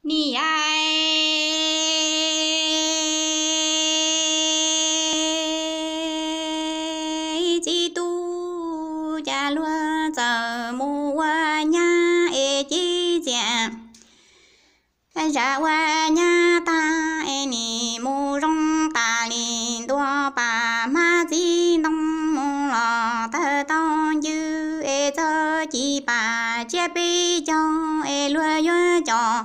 你爱基督家罗泽木瓦nhà e chi giang ra wa nhà ta e ni mu rong ta lin đua ba ma di đông mu lo ta tông như e cho chi ba chia bi cho e lúa yo cho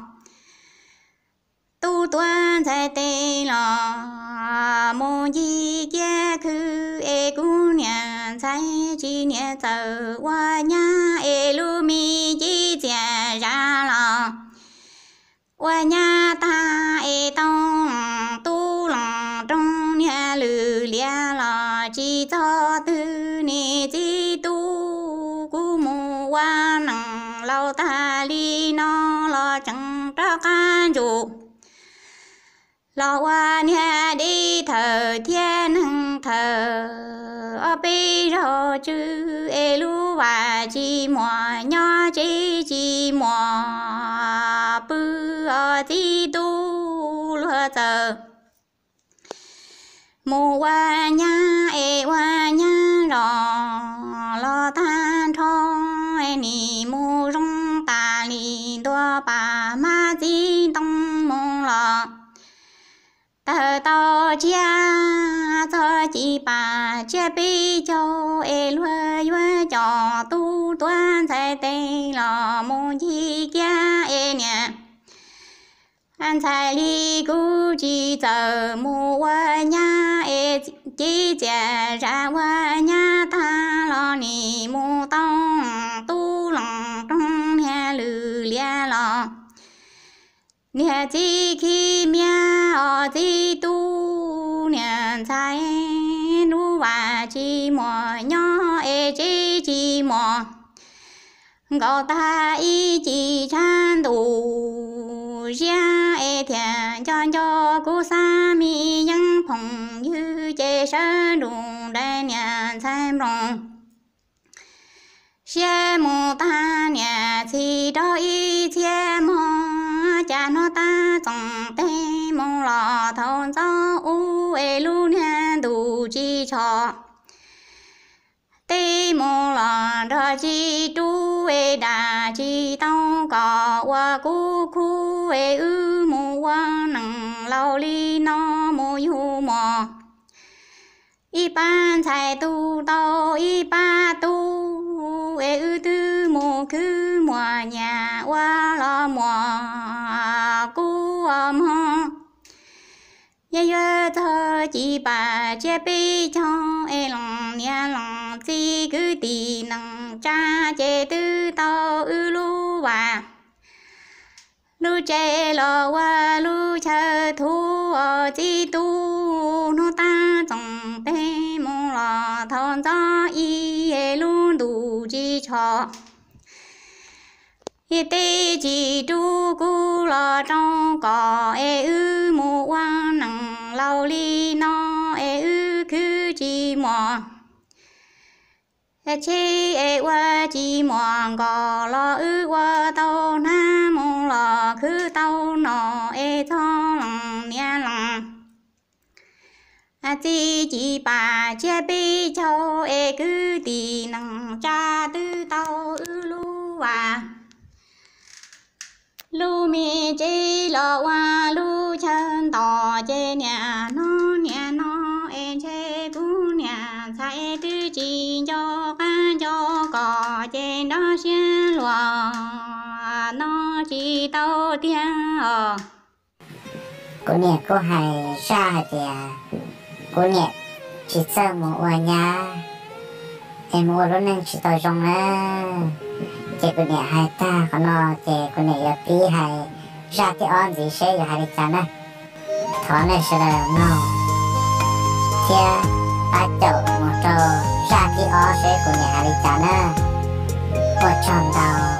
tu tuan在地了，莫一个去爱姑娘在几年走我家爱路米一家染了，我家大爱东都郎中年路连了，几早都你几都姑母我能老大里闹了正着干住。老我年的头天能头，背着只爱路哇寂寞鸟寂寞，不嫉妒落走。木晚呀爱晚呀让老单窗爱你木容大里多把马进东梦了。到家做几把这杯酒，爱落月叫都端在对了木一家爱娘，俺在里估计走木我家爱几家让我家他了你木当都冷中天路连了。年纪起苗几多年在路外寂寞鸟爱寂寞，高大一级产度下爱天将叫古三米养朋友在山中来年参中。羡慕当年起着一切梦，家那大总对梦老头早无为路年度机车，对梦老着基督为大基祷告，我孤苦为恶梦我能老里那么幽默，一般才读到一把读。为都莫去莫nhà qua lo莫姑梦，也有着几把这杯酒，爱龙年龙几个地能扎这都到路哇，路这了哇路车途几多，那大总得梦了头早一路路机车。一对基督古老中高爱有木王能老里闹爱有去寂寞，且爱我寂寞高老有我到那梦老去到那爱苍冷年冷。自己把这杯酒爱个地能扎得到路啊，路面这老哇路程到这年那爱这姑娘才自己就干就搞这那些罗那几道天哦。 cô nè cô hay ra thì cô nè chỉ sợ một ở nhà em mua lúc nên chỉ tao trong á chị cô nè hay ta còn nó chị cô nè ở phía hay ra thì on gì sẽ ở hai chán á thọ này sẽ là nó chia ba chậu một trâu ra thì on sẽ cô nè hai chán á một tròn đầu